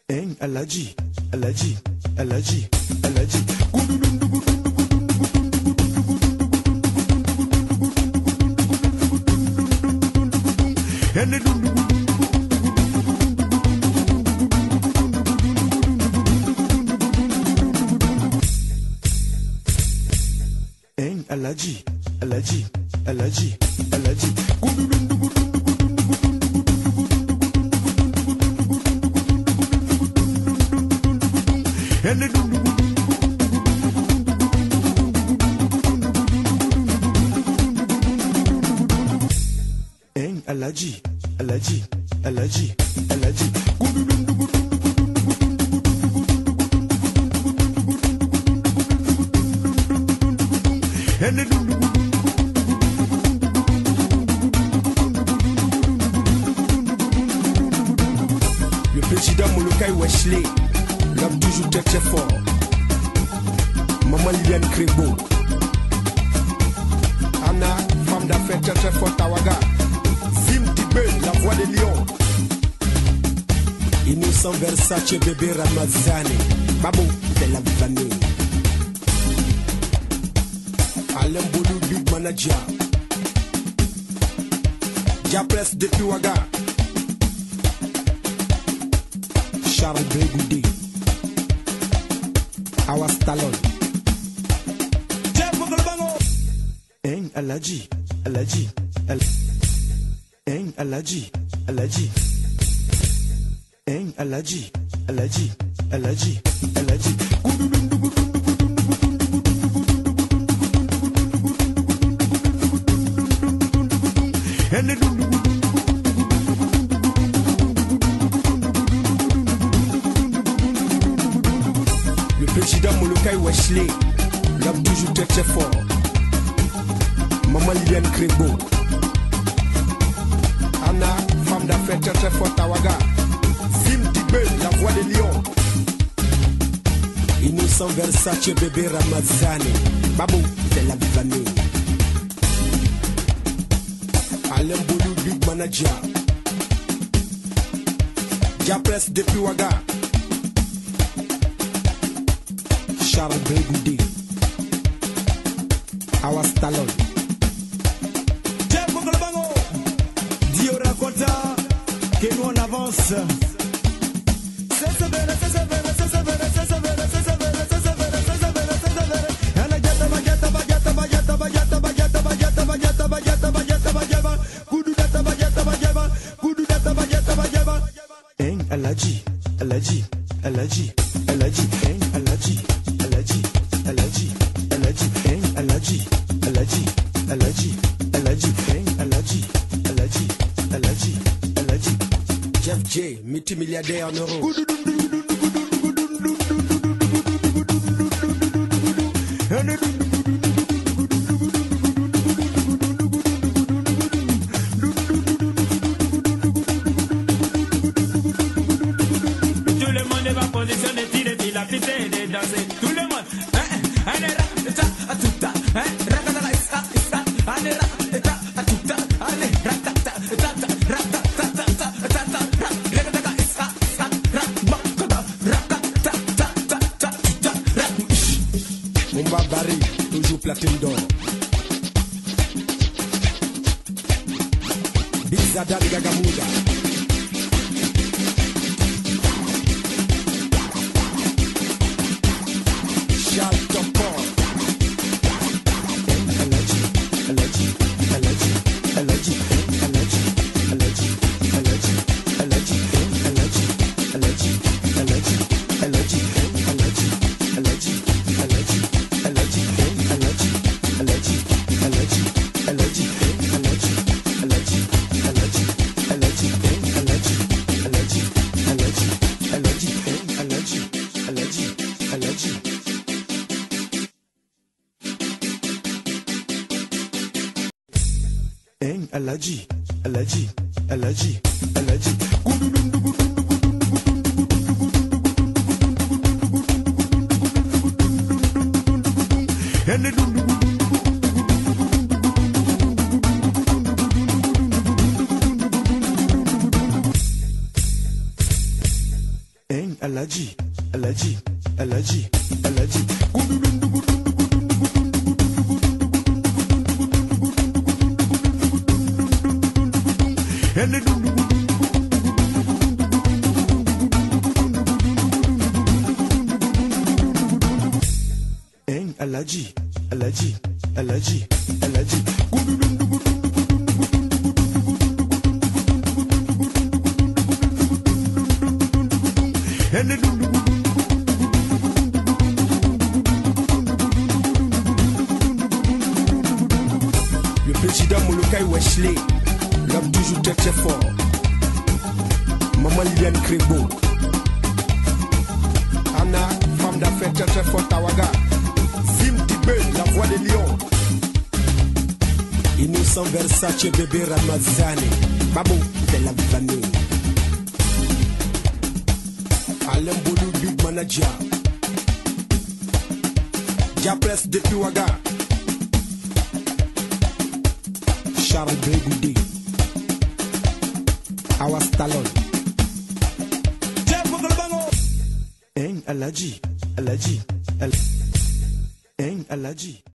Hein, Aladji, Aladji, Aladji, Aladji. Hein, Aladji, Aladji, Aladji, Aladji. Hein, Aladji, Aladji, Aladji, Aladji. Le président Molokai Wesley, l'homme toujours très très fort. Maman Liliane Crébo, Anna, femme d'affaires très très forte à Ouaga. Zim Tibé, la voix des lions. Innocent Versace, bébé Ramazani, Babou de la vanille. Alain Boulou, big manager. Diapresse depuis Ouaga. Charles Bégoudé, Awas Talon. Hein, Aladji, Aladji, Hein, Aladji, Aladji. Hein, Aladji, Aladji, Aladji, Aladji. Le président Molokai Wesley, l'homme toujours très très fort. Maman Liliane Crébo, Anna, femme d'affaires très très forte à Ouaga. Zim Tibé, la voix des lions. Innocent Versace, bébé Ramazani, Babou de la vanille. Alain Boulou, big manager. Diapresse depuis Ouaga. Charles Bégoudé, Awas Talon. Dio raconta que nous on avance. Hein, Aladji, Aladji, Aladji, Aladji. Hein, Aladji, Aladji, Aladji, Aladji. Hein, Aladji, Aladji, Aladji, Aladji. Hein, Aladji, Aladji, Aladji, Aladji. Jeff J, multimilliardaire en euros. Mumba Barry, toujours platine d'or. Bizada de Gagamuda. Charles Topor. Aladji, Aladji, Aladji, Aladji. Aladji, Aladji, Aladji, Aladji. Aladji, Aladji, Aladji, Aladji. Aladji, Aladji, Aladji, Aladji. Aladji, Aladji, Aladji, Aladji. Aladji, Aladji, Aladji, Aladji. Aladji, Aladji, Aladji, Aladji. Aladji, Aladji, Aladji. Hein, Aladji, Aladji, Aladji, Aladji. Aladji, Aladji, Aladji, Aladji. Aladji, Aladji, Aladji, Aladji. Le président Molokai Wesley, l'homme toujours très très fort. Maman Liliane Crébo, Anna, femme d'affaires très très forte à Ouaga. Zim Tibé, la voix des lions. Innocent Versace, bébé Ramazani, Babou de la famille. Alain Boulou, big manager. Diapresse depuis Ouaga. Charles Bégoudé, Awa Stallone. Aladji, Aladji, Aladji.